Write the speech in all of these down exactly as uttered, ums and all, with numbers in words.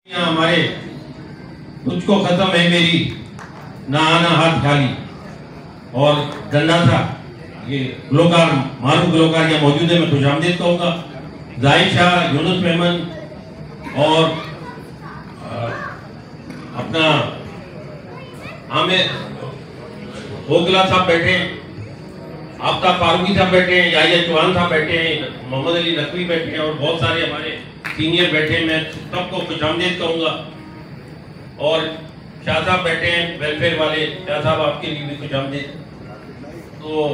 हमारे तुझको खत्म है मेरी ना आना हाथ खाली और गन्ना था ये गुलकार मारूफ गुलकार यहाँ मौजूद है। मैं खुशामदीद कहूँगा जाहिर शाह, यूनुस मेमन और आ, अपना आमिर ओगला साहब बैठे हैं, आफ्ताब फारूकी साहब बैठे हैं, याहिया चौहान साहब बैठे हैं, मोहम्मद अली नकवी बैठे हैं और बहुत सारे हमारे सीनियर बैठे हैं। मैं सबको खुशामदीद कहूँगा और शाह साहब बैठे हैं वेलफेयर वाले, शाह साहब आपके लिए भी खुशामदीद। तो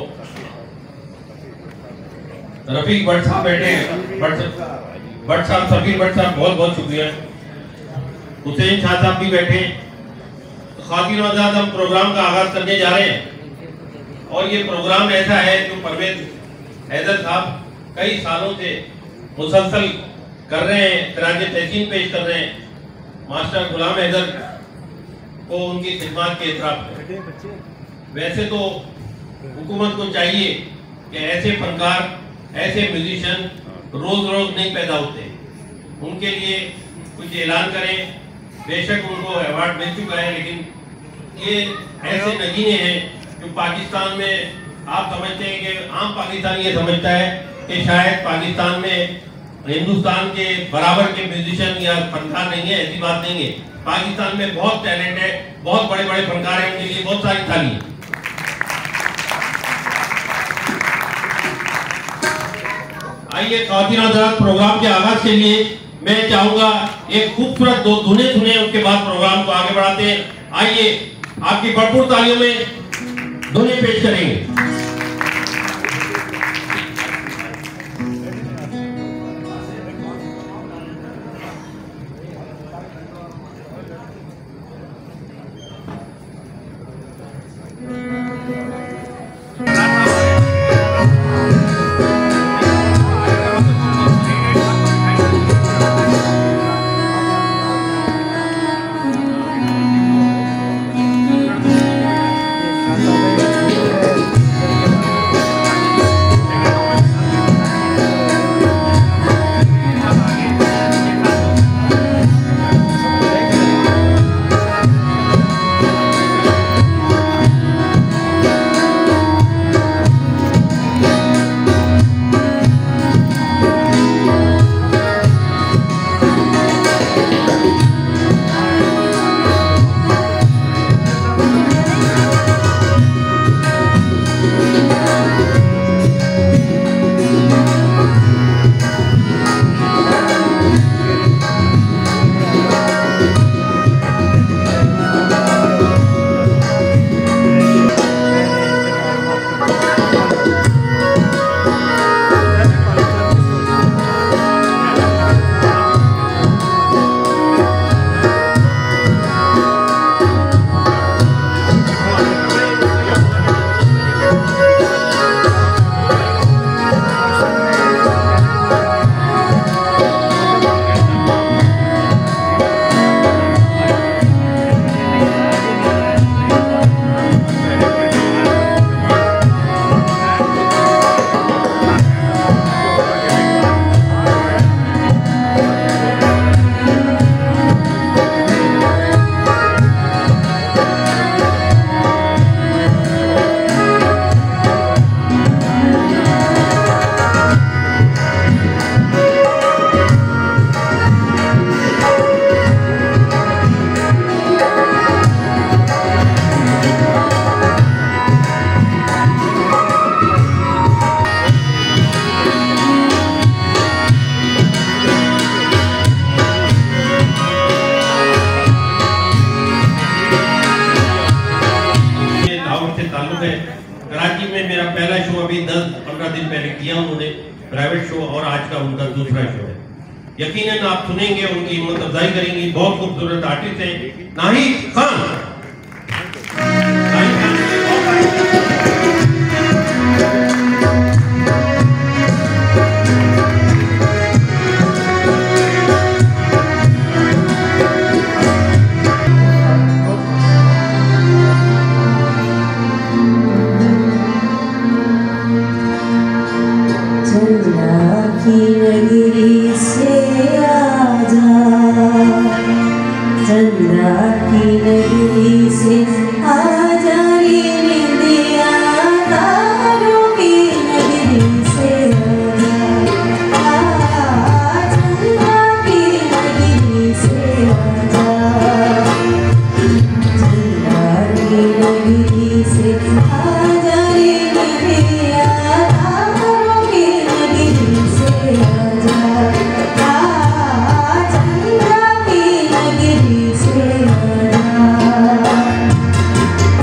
रफीक भट्ट साहब बैठे हैं, भट्ट भट्ट साहब सफीर भट्ट साहब बहुत बहुत शुक्रिया। हुसैन शाह साहब भी बैठे हैं। खातिन आजाद हम प्रोग्राम का आगाज करने जा रहे हैं और ये प्रोग्राम ऐसा है जो परवेज हैदर साहब कई सालों से मुसलसल कर रहे हैं, खराज तहसीन पेश कर रहे हैं मास्टर गुलाम हैदर को उनकी खिदमत के एतराफ। वैसे तो हुकूमत को चाहिए कि ऐसे फनकार, ऐसे म्यूजिशियन रोज रोज नहीं पैदा होते, उनके लिए कुछ ऐलान करें। बेशक उनको अवार्ड मिल चुका है, लेकिन ये ऐसे नगीने हैं जो पाकिस्तान में आप समझते हैं कि आम पाकिस्तानी ये समझता है कि शायद पाकिस्तान में हिंदुस्तान के बराबर के म्यूजिशियन या फनकार नहीं है। ऐसी बात नहीं है, पाकिस्तान में बहुत टैलेंट है, बहुत बड़े बड़े फनकार हैं, उनके लिए बहुत सारी ताली। आइए खातिन आजाद प्रोग्राम के आगाज के लिए मैं चाहूंगा एक खूबसूरत दो धुने सुने, उसके बाद प्रोग्राम को आगे बढ़ाते हैं। आइए आपकी भरपूर तालियों में धुने पेश करेंगे। कराची में मेरा पहला शो अभी दस पंद्रह दिन पहले किया उन्होंने, प्राइवेट शो, और आज का उनका दूसरा शो है। यकीनन आप सुनेंगे, उनकी हिम्मत अफजाई करेंगी। बहुत खूबसूरत आर्टिस्ट है नाहिद खान। की नगरी से आजा। चंदा की नगरी से आजा रे निंदिया, तारों की नगरी से आजा, चंदा की नगरी से आजा, चंदा की नगरी से आजा रे निंदिया, तारों की नगरी से आजा, चंदा की नगरी से आजा।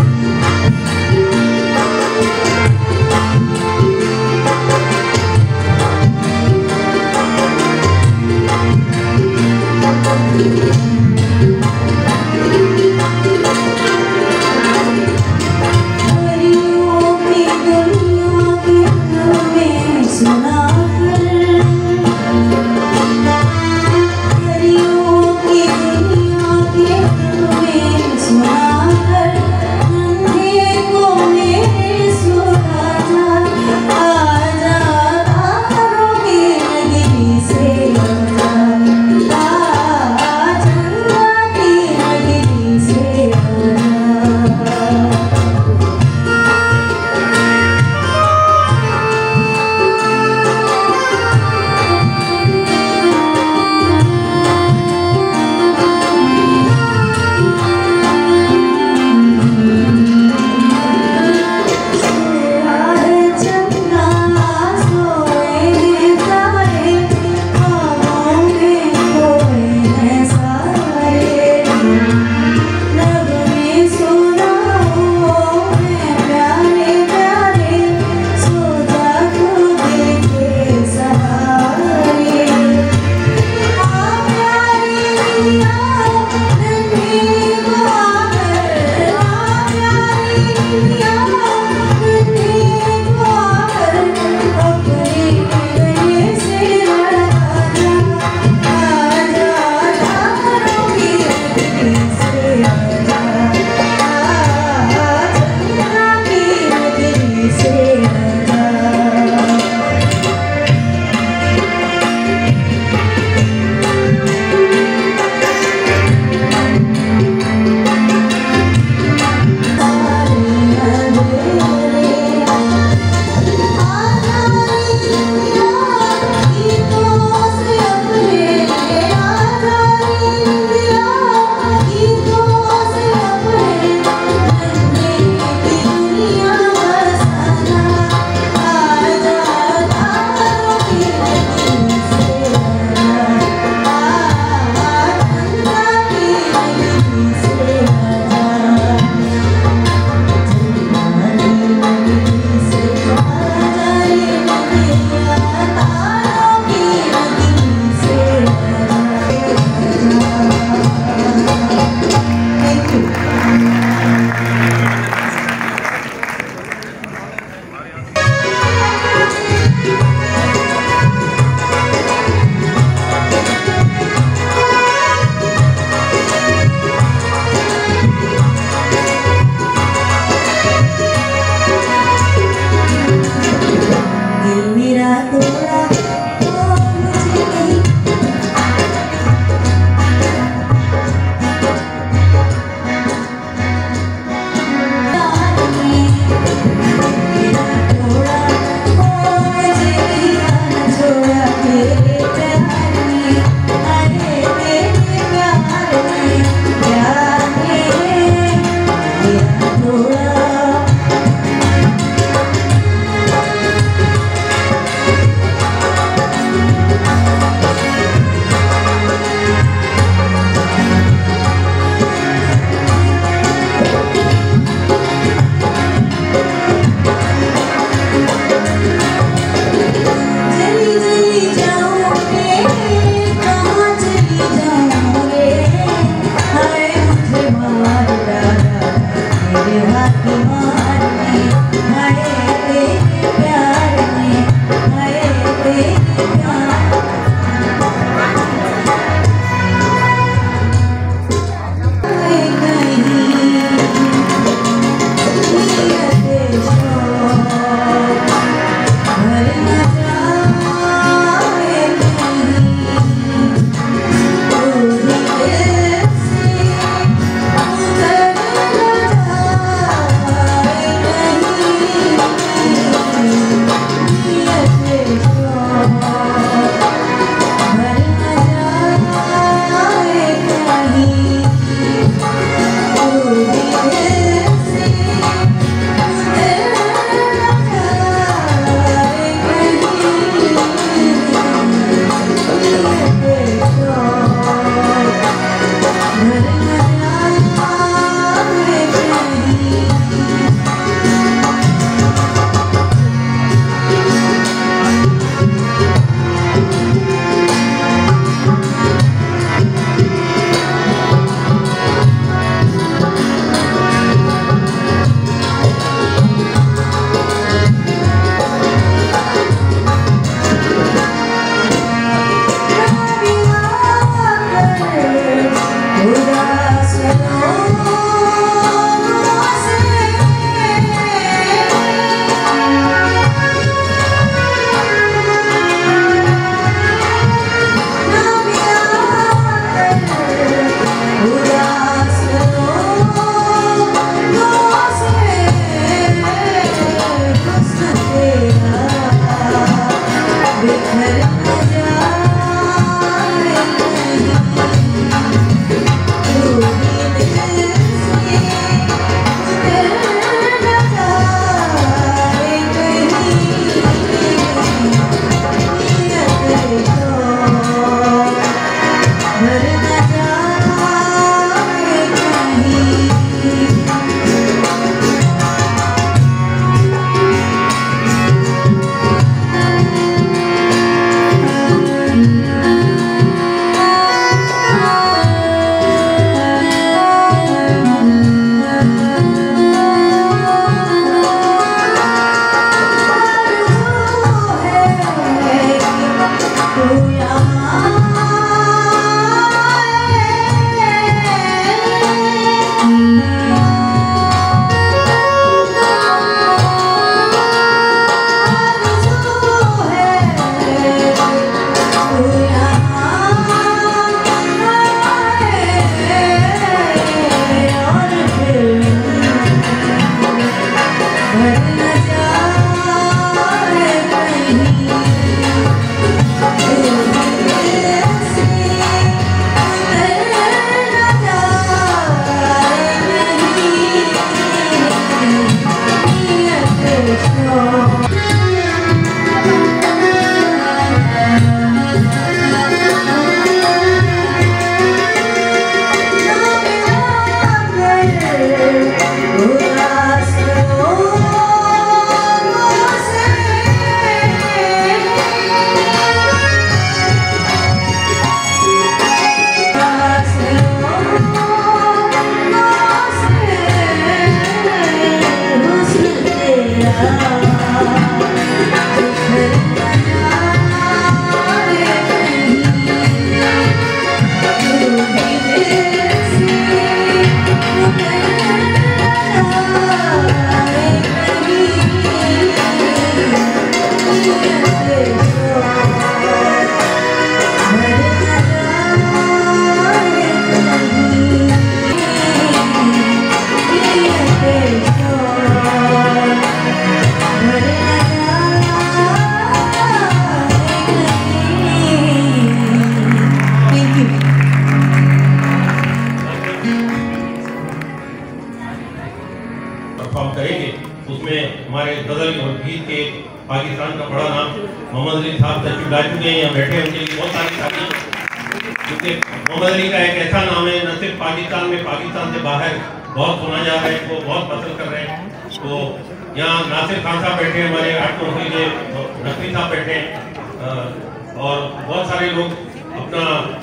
इसमें हमारे गज़ल और गीत के पाकिस्तान का बड़ा नाम मोहम्मद अली साहब तशरीफ ला चुके हैं, यहाँ बैठे हैं, उनके लिए बहुत सारी तारीफ, क्योंकि मोहम्मद अली का एक ऐसा नाम है न सिर्फ पाकिस्तान में, पाकिस्तान से बाहर बहुत सुना जा रहा है, वो बहुत पसंद कर रहे हैं। तो यहाँ नासिर खान साहब बैठे हैं, हमारे आर्ट काउंसिल के नकवी साहब बैठे हैं और बहुत सारे लोग अपना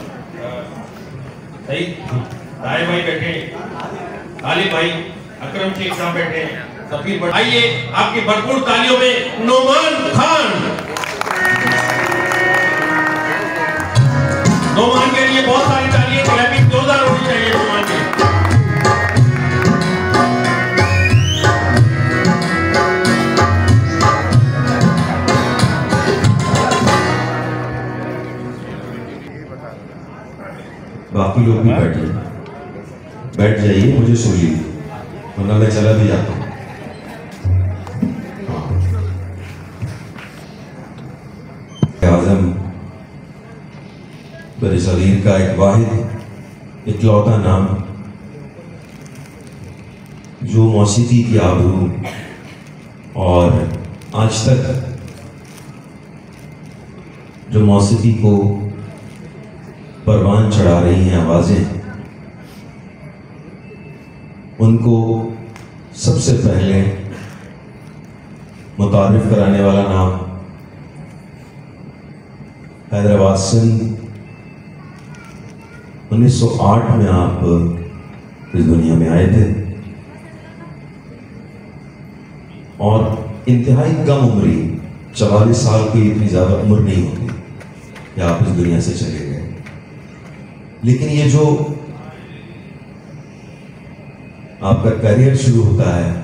सही ताए भाई बैठे हैं, तालिब भाई, अकरम शेख साहब बैठे हैं, सफीर भाई। आइए आपकी भरपूर तालियों में नोमान खान, नोमान के लिए बहुत सारी तालियां क्लैपिंग जोरदार होनी चाहिए नोमान के। बाकी लोग भी बैठ जाइए, बैठ जाइए, मुझे सुन लीजिए वरना मैं चला भी जाता हूँ। आज़म बरसगीर का एक वाहिद इकलौता नाम जो मौसीकी की आबरू और आज तक जो मौसीकी को परवान चढ़ा रही हैं आवाज़ें, उनको सबसे पहले मुतारिफ कराने वाला नाम हैदराबाद सिंध उन्नीस सौ आठ में आप इस दुनिया में आए थे और इंतहाई कम उम्री, चवालीस साल की इतनी ज़्यादा उम्र नहीं होती कि आप इस दुनिया से चले गए। लेकिन ये जो आपका करियर शुरू होता है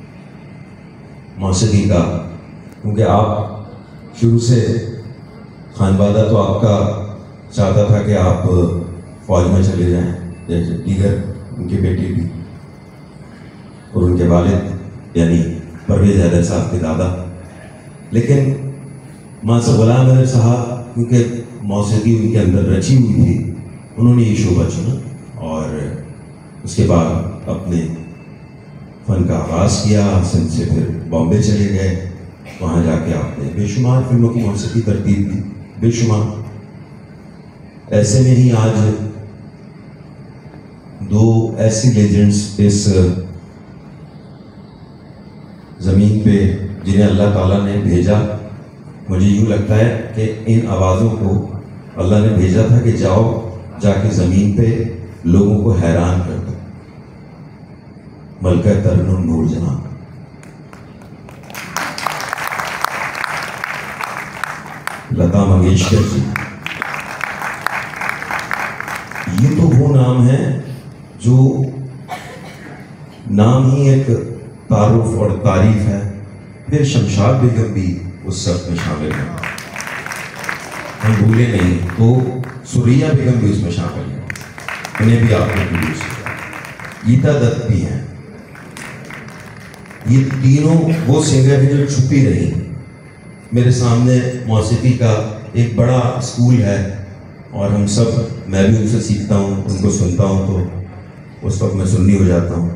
मौसीकी का, क्योंकि आप शुरू से खानवादा तो आपका चाहता था कि आप फौज में चले जाएं, जैसे दीगर उनकी बेटी भी और उनके वालिद यानी परवेज हैदर साहब के दादा। लेकिन मास्टर गुलाम अहमद साहब क्योंकि मौसीकी उनके अंदर रची हुई थी, उन्होंने ये शोबा चुना और उसके बाद अपने फ़न का आगाज़ किया। सिंध से फिर बॉम्बे चले गए, वहाँ जाके आपने बेशुमार फिल्मों की मौसीकी तरतीब दी, बेशुमार। ऐसे में ही आज दो ऐसी लेजेंड्स इस ज़मीन पे जिन्हें अल्लाह ताला ने भेजा, मुझे यूँ लगता है कि इन आवाज़ों को अल्लाह ने भेजा था कि जाओ जाके ज़मीन पे लोगों को हैरान कर दो। मलका तरन्नुम नूरजहां, लता मंगेशकर जी, ये तो वो नाम है जो नाम ही एक तारुफ और तारीफ है। फिर शमशाद बेगम भी उस सब में शामिल है, हम भूले नहीं, तो सुरैया बेगम भी उसमें शामिल है, उन्हें भी आपने प्रोड्यूस किया। गीता दत्त भी हैं। ये तीनों वो सिंगर हैं जो छुपी रही। मेरे सामने मौसीकी का एक बड़ा स्कूल है और हम सब, मैं भी उनसे सीखता हूँ, उनको सुनता हूँ, तो उस वक्त मैं सुन्नी हो जाता हूँ।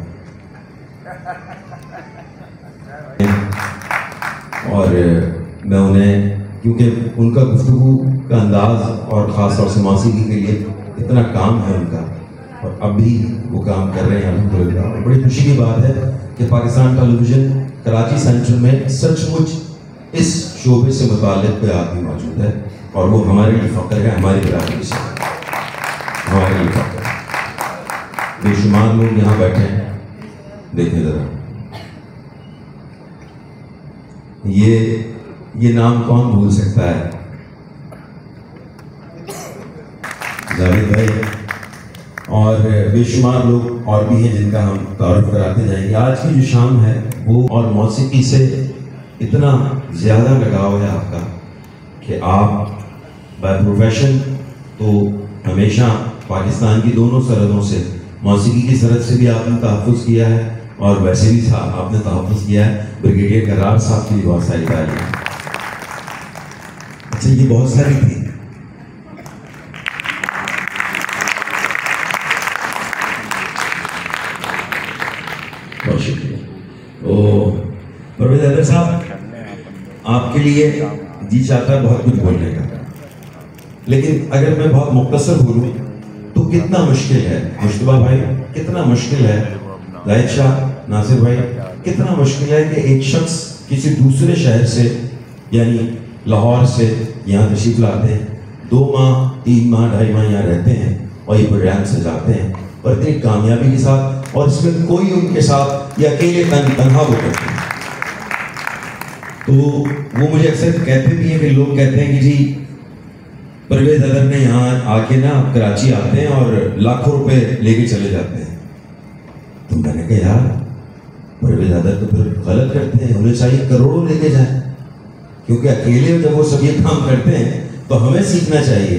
और मैं उन्हें, क्योंकि उनका गुफ्तगू का अंदाज और ख़ास तौर से मौसीकी के लिए इतना काम है उनका, और अब भी वो काम कर रहे हैं अल्हम्दुलिल्लाह। और बड़ी खुशी की बात है कि पाकिस्तान टेलीविज़न कराची सेंट्रल में सचमुच इस शोबे से मुताल्लिक़ कोई आदमी मौजूद है, और वो हमारे लिए फ़ख्र है, हमारी बराबरी से हमारे लिए फ़ख्र है। बेशुमार लोग यहाँ बैठे हैं, देखें ज़रा, ये ये नाम कौन भूल सकता है? जावेद भाई, और बेशुमार लोग और भी हैं जिनका हम तारुफ कराते जाएंगे। आज की जो शाम है वो, और मौसीकी से इतना ज़्यादा लगाव है आपका कि आप बाय प्रोफेशन तो हमेशा पाकिस्तान की दोनों सरहदों से, मौसीकी की सरहद से भी आपने तहफ़्फ़ुज़ किया है और वैसे भी आपने तहफ़्फ़ुज़ किया है। ब्रिगेडियर करार साहब की बहुत सारी तारीफ़। अच्छा, ये बहुत सारी थी। बहुत शुक्रिया। तो साहब आपके लिए जी चाहता है बहुत कुछ बोलने का, लेकिन अगर मैं बहुत मुख्तसर बोलूं तो कितना मुश्किल है मुश्तबा भाई, कितना मुश्किल है जाहिद शाह, नासिर भाई, कितना मुश्किल है कि एक शख्स किसी दूसरे शहर से यानी लाहौर से यहाँ तशरीफ लाते हैं, दो माह तीन माह ढाई माह यहाँ रहते हैं और ये प्रोग्राम सजाते हैं और इतनी कामयाबी के साथ, और इसमें कोई उनके साथ ये अकेले तन तनहा वो करते हैं। तो वो मुझे अक्सर कहते भी हैं कि लोग कहते हैं कि जी परवेज अदर ने यहाँ आके ना कराची आते हैं और लाखों रुपए लेके चले जाते हैं। तो मैंने कहा यार परवेज अदर तो फिर गलत करते हैं, उन्हें चाहिए करोड़ों लेके जाए, क्योंकि अकेले जब वो सब ये काम करते हैं तो हमें सीखना चाहिए।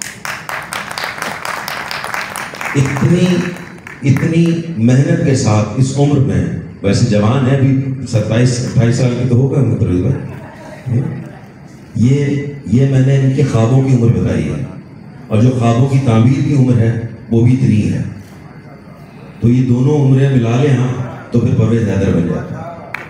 इतनी इतनी मेहनत के साथ इस उम्र में, वैसे जवान है अभी सत्ताईस अट्ठाईस साल के तो हो गए होंगे परवेज भाई, ये ये मैंने इनके ख्वाबों की उम्र बताई है और जो ख्वाबों की ताबीर की उम्र है वो भी इतनी है। तो ये दोनों उम्रें मिला लें हम तो फिर परवेज हैदर बन जाता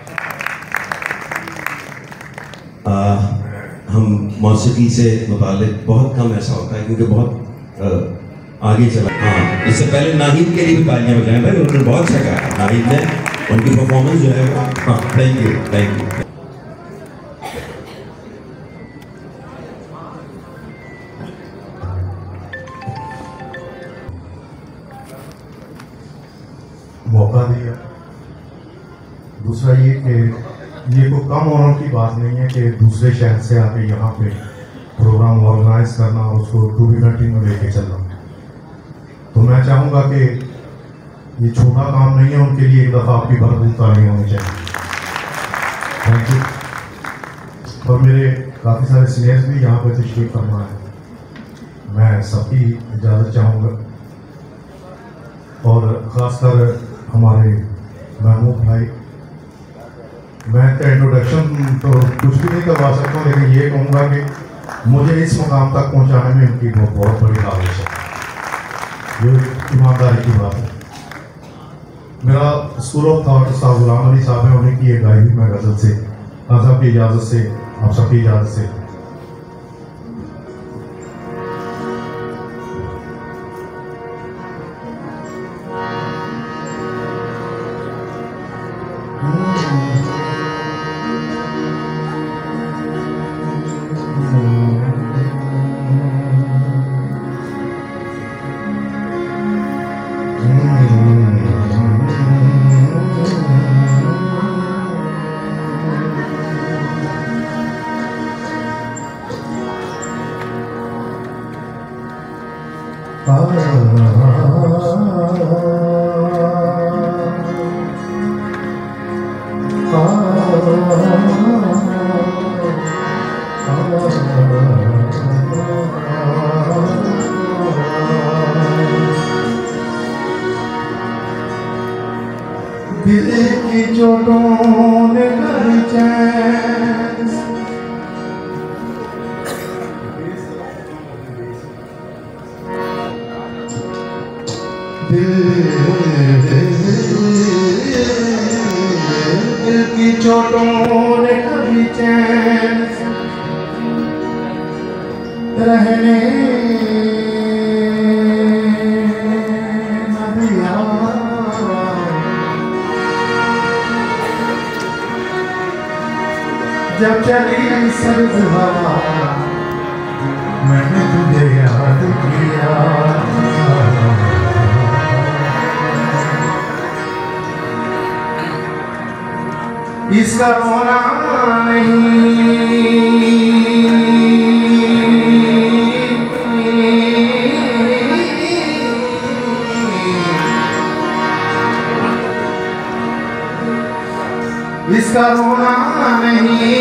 है। हम मौसीकी से मुताल्लिक बहुत कम ऐसा होता है क्योंकि बहुत आ, आगे चला। हाँ, इससे पहले नाहिद के लिए भी तालियां बजाएं भाई, उन्होंने बहुत अच्छा कहा नाहिद ने, उनकी परफॉर्मेंस जो है। हाँ, थैंक यू थैंक यू। मौका दिया। दूसरा ये कि ये कोई कम औरों की बात नहीं है कि दूसरे शहर से आके यहाँ पे प्रोग्राम ऑर्गेनाइज करना और उसको टू बी कंटिन्यू लेके चलना। तो मैं चाहूँगा कि ये छोटा काम नहीं है, उनके लिए एक दफ़ा आपकी भरपूर तालियां होनी चाहिए। Thank you. और मेरे काफ़ी सारे सीनियर्स भी यहाँ पे तशरीफ फरमा है, मैं सबकी इजाज़त चाहूँगा और ख़ासकर हमारे महमूद भाई। मैं तो इंट्रोडक्शन तो कुछ भी नहीं करवा सकता हूँ, लेकिन ये कहूँगा कि मुझे इस मुकाम तक पहुँचाने में उनकी बहुत बहुत बड़ी काविश है, ये ईमानदारी की बात है। मेरा school of thought Ustad Ghulam Ali साहब है, उन्हीं की एक गाई मैं गज़ल से आप सबकी इजाज़त से आप सबकी इजाज़त से दिल की चोटों ने कर चैन दिल की चोटों ने कभी चैन रहने न दिया। जब चली सर्द हवा मैंने तुझे याद किया, इसका रोना नहीं इसका रोना नहीं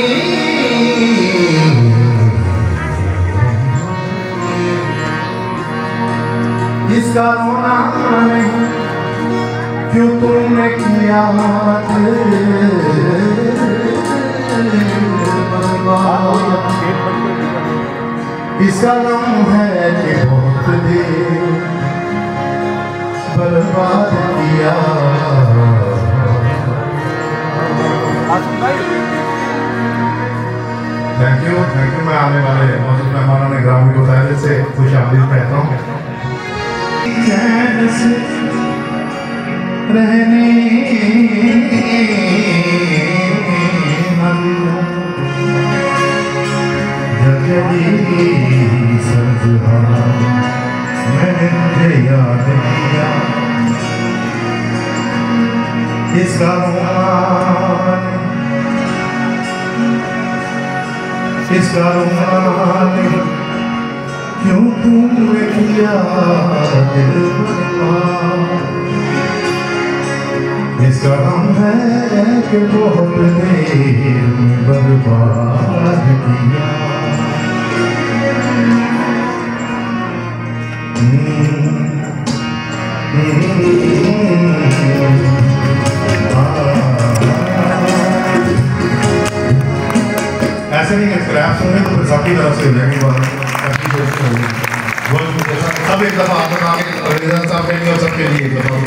इसका रोना नहीं, क्यों तुमने किया इसका गम है कि बहुत देर बर्बाद किया। Thank you thank you. मैं आने वाले मौजूद मेहमानों ने ग्रामीण को तहे दिल से खुश आमदीद कहता हूँ। चैन से रहने मैंने तुझे याद किया इसका रुमाल इसका रुमाल क्यों तूने किया दिल बर्बाद। इसका गम है कि बहुत देर में बर्बाद किया। ऐसे नहीं है स्क्रैप होंगे तो फिर सबकी तरफ से हो जाएंगे बात। सब एक दफा आप आगे रविंद्र साहब के लिए और सबके लिए एक दफा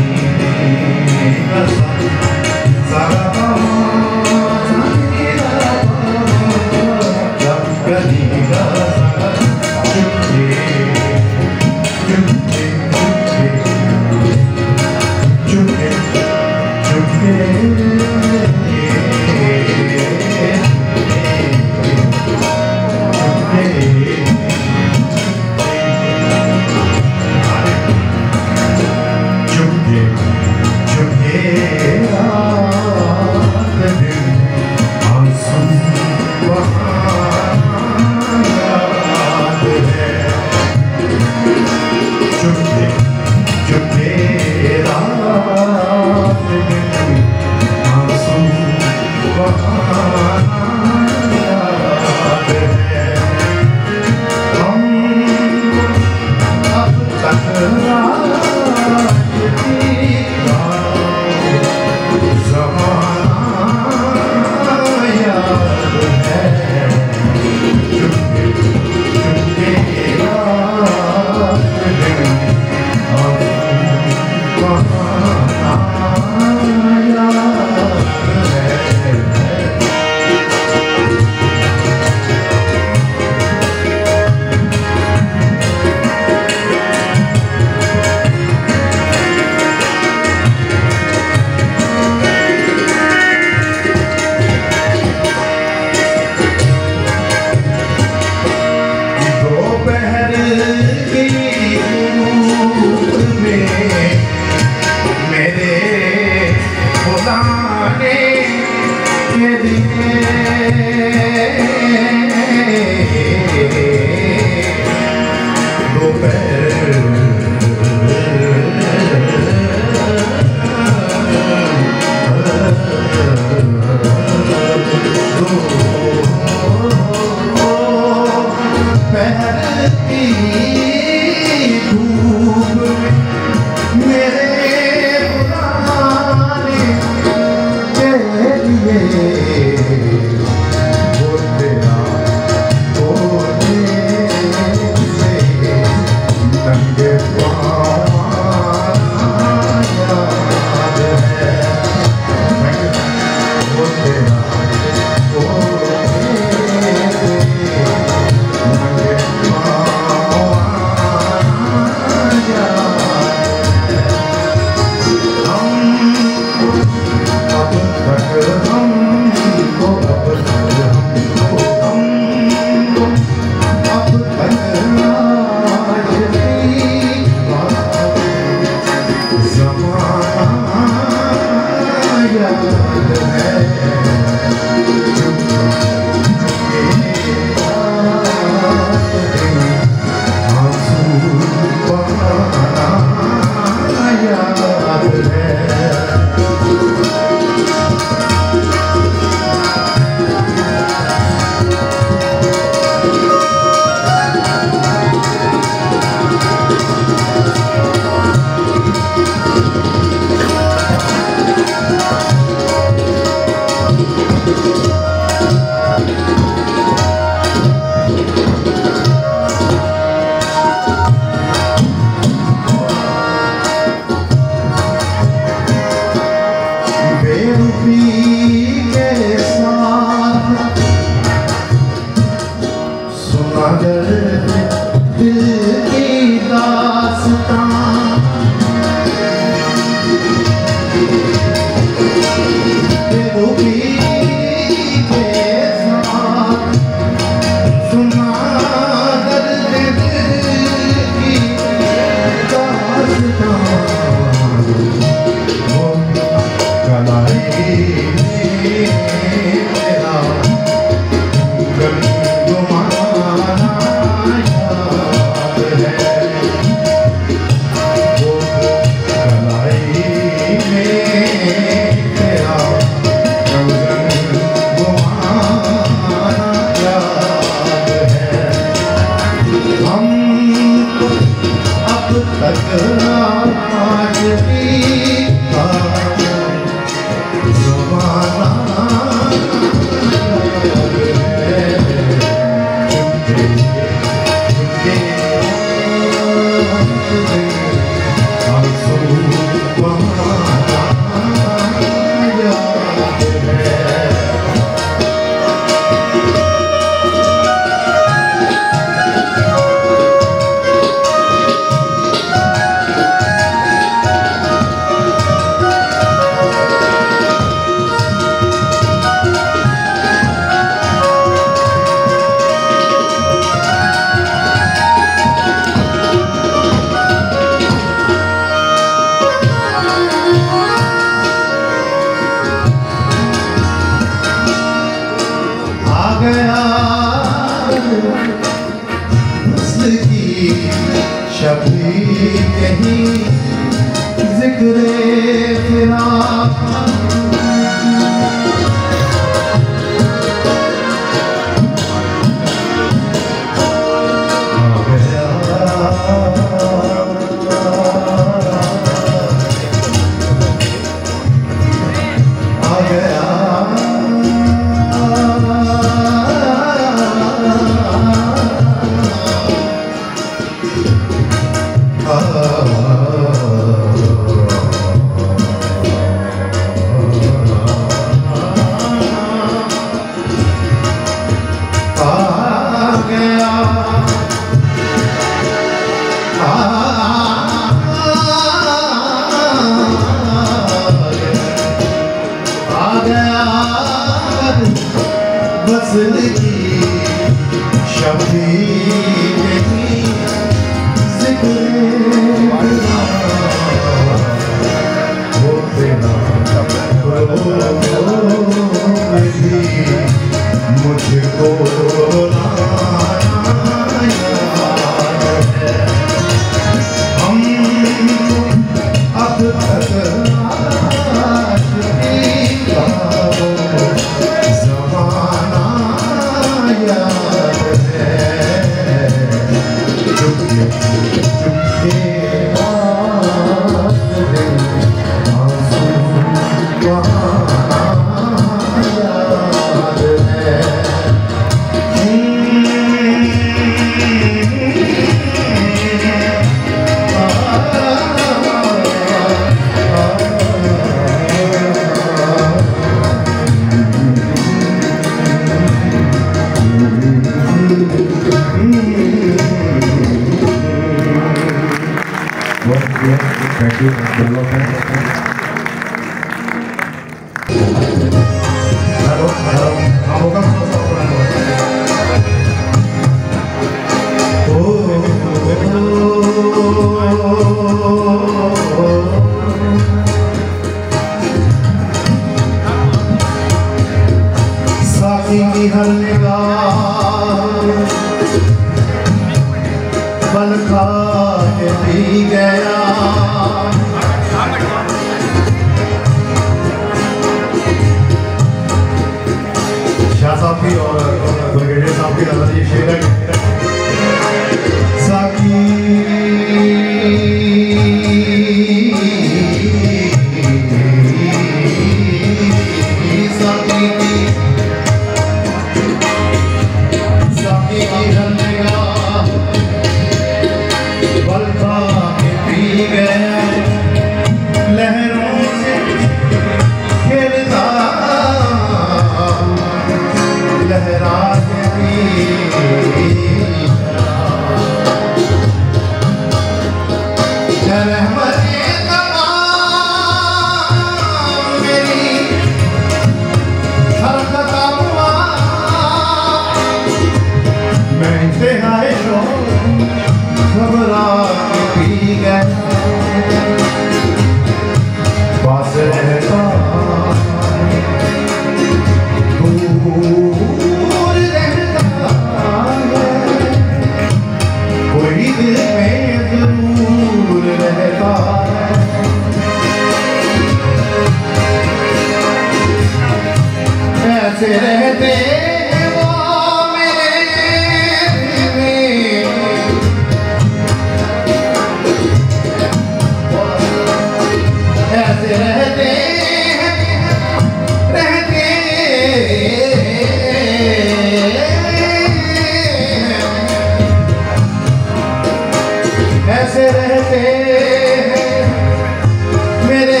ऐसे रहते हैं मेरे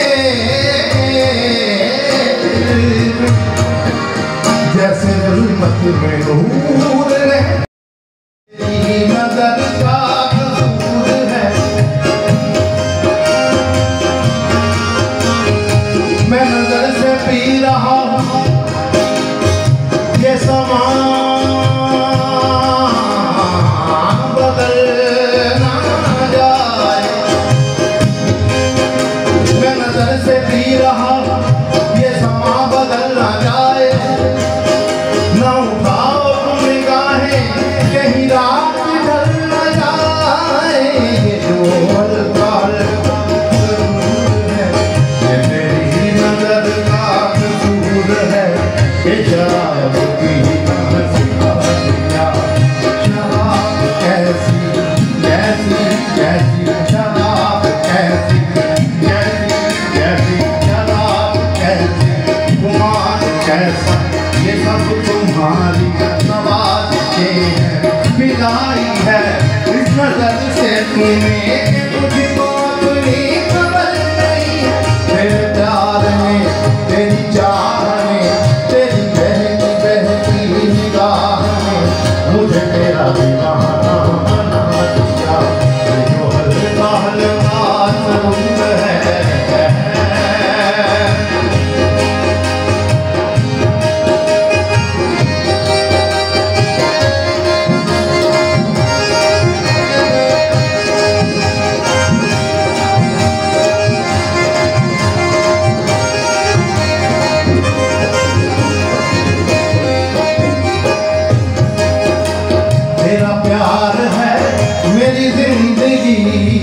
जैसे जुल्मत में नूर रहे नजर का कसूर है मैं नजर से पी रहा हूँ ये समा बदल ना जाए मैं नजर से पी रहा हूँ ये समा बदल ना जाए ना उठाओ तुम निगाहें कहीं रात ढल न जाए ये जो हल्का हल्का है ये मेरी नजर का कसूर है ये शराब की नसीबा दिया शराब कैसी कैसी कैसी शराब कैसी कैसी कैसी शराब कैसी गुमान कैसा ये सब तुम्हारी नवाज के हैं विदाई है इस नजर से तुम्हें मुझको अपनी खबर नहीं है तेरे प्यार में तेरी चाह में तेरी बहकी बहकी निगाह में मुझे तेरा दीवाना बना दिया ये जो हल्का हल्का सरूर है तेरा प्यार है मेरी जिंदगी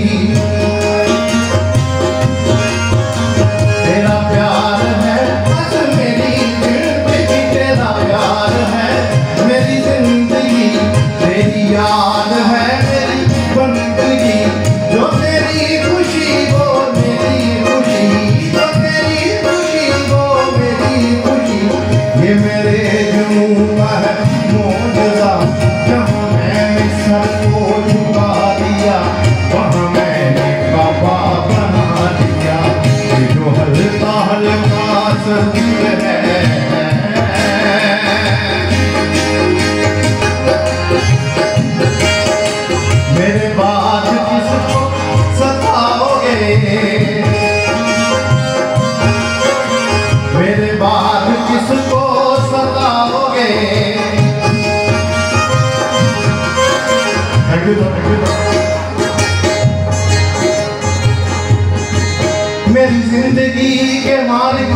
तेरा प्यार है बस मेरी जिंदगी तेरा प्यार है मेरी जिंदगी तेरी याद है मेरी बंदगी जो तेरी खुशी वो मेरी खुशी जो तेरी खुशी वो मेरी खुशी ये मेरे जुनून का है मौजूदा जहाँ मैंने सर को झुका दिया वहाँ मैंने काबा बना दिया ये जो हल्का हल्का सरूर है मेरे बाद किसको सताओगे मेरे बाद किसको सताओगे मेरी जिंदगी के मालिक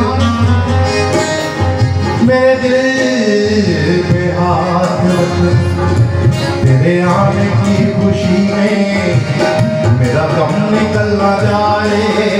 मेरे दिल पे हाथ रख तेरे आने की खुशी में मेरा गम निकल ना जाए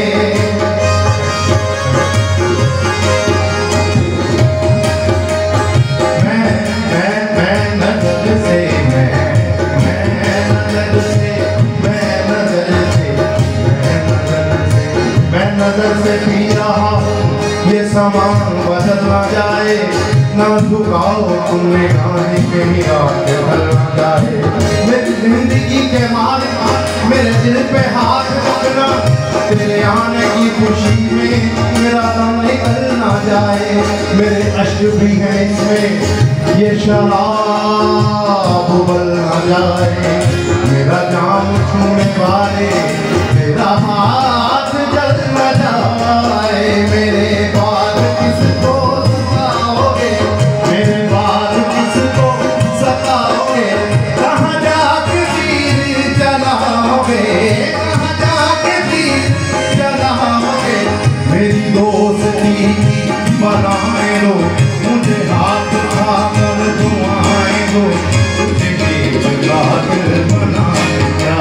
मैं मैं मैं नजर से मैं मैं नजर से मैं नजर से मैं नजर से मैं नजर से पी रहा हूँ ये सामान बदल ना जाए ना झुकाओ तुमने गाने के रात ढल ना जाए मेरी जिंदगी के मालिक मेरे दिल पे हाथ रखना तेरे आने की खुशी में मेरा दम निकल ना जाए मेरे अश्क भी हैं इसमें ये शराब उबल ना जाए मेरा जाम छूने वाले तेरा हाथ जल न जाए मेरे बाद किसको सताओगे मेरे बाद किसको सताओगे कहाँ जाके तीर चलाओगे कहाँ जाके तीर चलाओगे मेरी दोस्ती बनाए दो मुझे हाथ उठा कर दुआएं दो तुझे गीत गा दिल बना दिया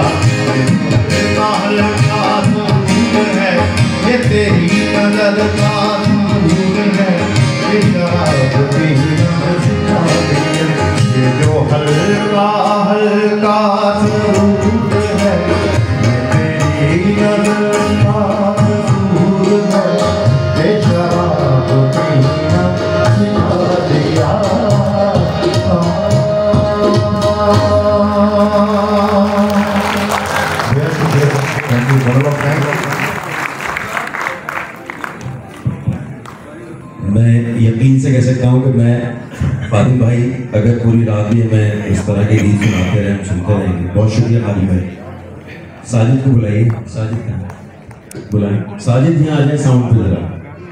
हल्का दूर है ये तेरी नजर का दूर है ये शराब की नजर ये जो हल्का हल्का दूर है ये तेरी नजर का दूर है ये शराब की नजर दिया खादिम भाई अगर पूरी रात भी हमें इस तरह के गीत सुनाते रहे, हम सुनते रहेंगे। बहुत शुक्रिया खादिम भाई। साजिद को बुलाइए, साजिद कहाँ बुलाएं? साजिद यहाँ आ जाए साउंड पे जरा।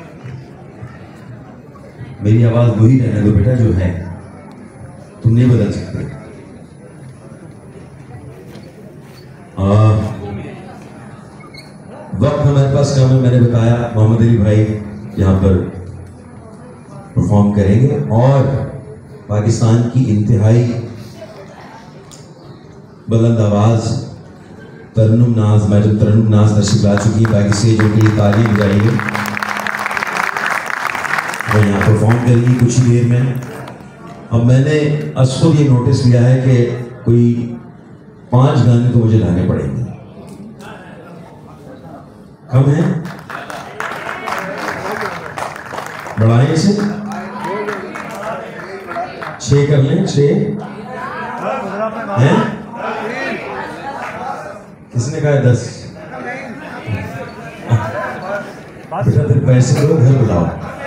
मेरी आवाज वही रहने दो बेटा जो है, तुम नहीं बदल सकते। वक्त हमारे पास कम है, मैंने बताया मोहम्मद अली भाई यहाँ पर परफॉर्म करेंगे और पाकिस्तान की इंतहाई बुलंद आवाज तरन्नुम नाज, मैडम तरन्नुम नाज तशरीफ ला चुकी है बाकी स्टेज, उनके लिए तालियां बजाइए। वो यहाँ परफॉर्म करेंगी कुछ ही देर में। अब मैंने असफल ये नोटिस लिया है कि कोई पांच गाने तो मुझे लाने पड़ेंगे। कम है, बढ़ाएं इसे, छह कर लें। छह हैं? किसने कहा दस? बेटा फिर पैसे दो, घर बुलाओ।